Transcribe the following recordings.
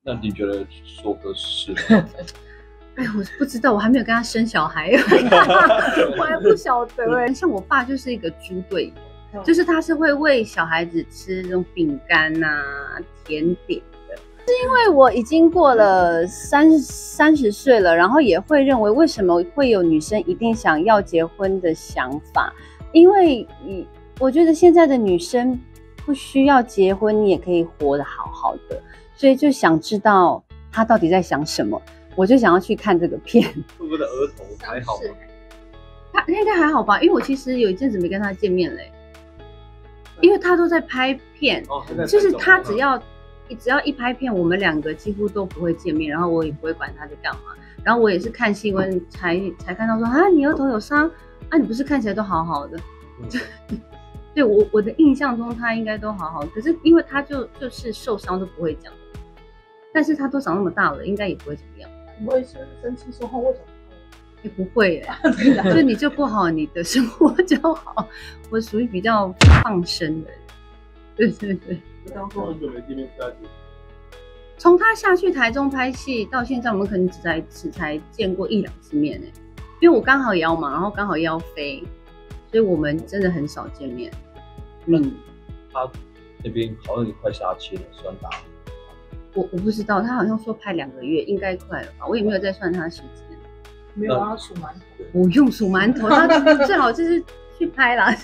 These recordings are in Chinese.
那你觉得说个是？ 哎，我不知道，我还没有跟他生小孩，我还不晓得哎。像我爸就是一个猪队友，就是他是会喂小孩子吃这种饼干啊、甜点的。是因为我已经过了30岁了，然后也会认为为什么会有女生一定想要结婚的想法，因为我觉得现在的女生不需要结婚，你也可以活得好好的，所以就想知道她到底在想什么。我就想要去看这个片。 会不会的额头还好吗？ 他应该还好吧，因为我其实有一阵子没跟他见面嘞，因为他都在拍片，就是他只要一拍片，我们两个几乎都不会见面，然后我也不会管他在干嘛，然后我也是看新闻才看到说啊，你额头有伤啊，你不是看起来都好好的，对我的印象中他应该都好好，可是因为他就是受伤都不会讲，但是他都长那么大了，应该也不会怎么样。 不会是生气说话为什么？ 也不会耶，就你就过好你的生活就好。我属于比较放生的人，对。 刚说很久没见面，是在从他下去台中拍戏到现在，我们可能只才见过1-2次面哎，因为我刚好也要忙，然后刚好也要飞，所以我们真的很少见面。 他那边好像也快下期了，算打。 我不知道，他好像说拍2个月，应该快了吧？我也没有再算他时间。 没有要数馒头， 不用数馒头，他最好就是去拍啦。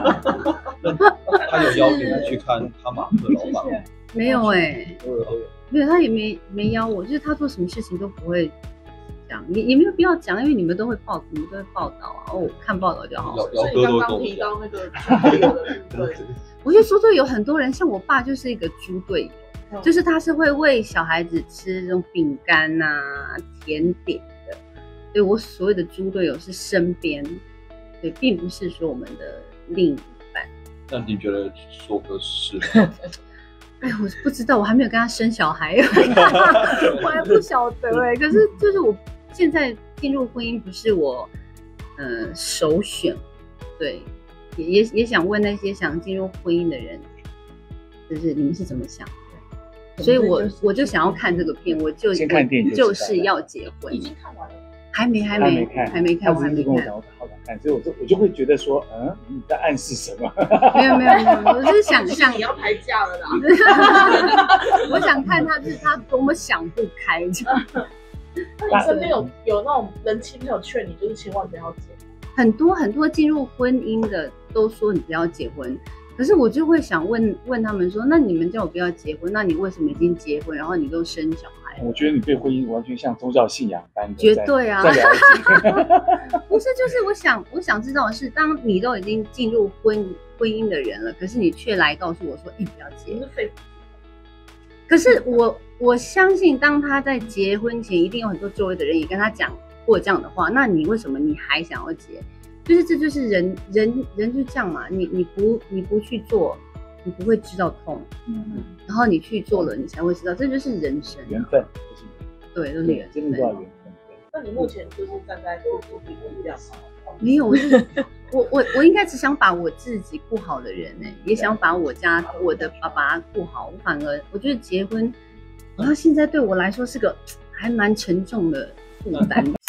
他有邀请你去看他马克老板？ 没有哎，没有，他也没邀我，就是他做什么事情都不会讲，也没有必要讲，因为你们都会报道啊，我看报道就好了。 所以你刚刚提到那个猪队友的部分， 我觉得猪队友很多人，像我爸就是一个猪队友。就是他是会喂小孩子吃这种饼干啊、甜点的，所以我所谓的猪队友是身边，对，并不是说我们的另一半。 那你觉得说个是？ 哎，我不知道，我还没有跟他生小孩，我还不晓得哎。可是就是我现在进入婚姻不是我首选，对，也想问那些想进入婚姻的人，就是你们是怎么想？所以我就想要看这个片，我就先看电影就是要结婚。 已经看完了， 还没看，我还没看。 好想看，所以我就会觉得说，你在暗示什么？ 没有，我是想你要排假了啦。 我想看他，就是他多么想不开。 那你身边有那种人亲朋友劝你，就是千万不要结？ 很多进入婚姻的都说你不要结婚。可是我就会想问他们说，那你们叫我不要结婚，那你为什么已经结婚，然后你都生小孩？ 我觉得你对婚姻完全像宗教信仰般的， 绝对啊， 在了解。 不是，就是我想知道的是，当你都已经进入婚姻的人了，可是你却来告诉我说，不要结。可是我相信，当他在结婚前，一定有很多周围的人也跟他讲过这样的话，那你为什么你还想要结？就是这就是人就这样嘛，你不去做，你不会知道痛，然后你去做了，你才会知道，这就是人生缘分， 对，都是缘分， 真的都要缘分。 那你目前就是站在做比例这样吗？ 没有，我应该只想把我自己顾好的人也想把我的爸爸顾好，反而我觉得结婚，然后现在对我来说是个还蛮沉重的负担。